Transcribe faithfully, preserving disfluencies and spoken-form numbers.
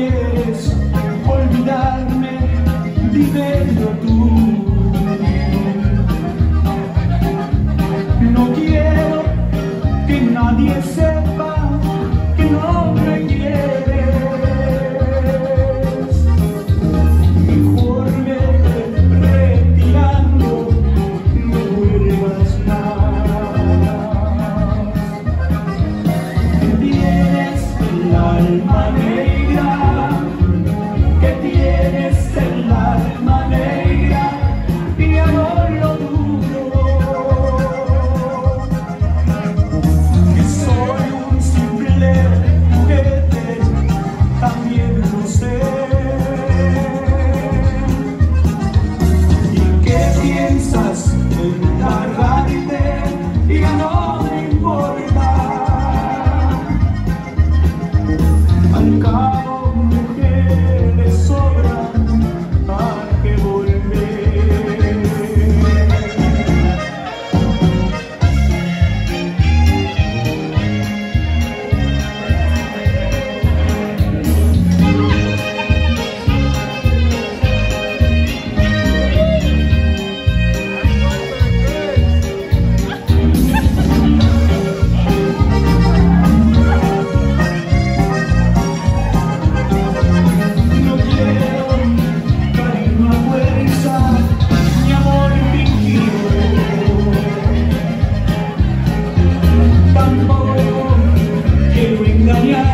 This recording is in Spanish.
quieres olvidarme, dímelo tú. No quiero que nadie sepa que no me quieres. Mejor vete retirando, no vuelvas más. Tienes el alma negra, que tienes el alma negra, y ya no lo dudo. Que soy un simple juguete, también lo sé. ¿Y qué piensas en largarte? Y ya no me importa. Al cabo, mujeres sobran, ¿a qué volver? Tampoco quiero engañar.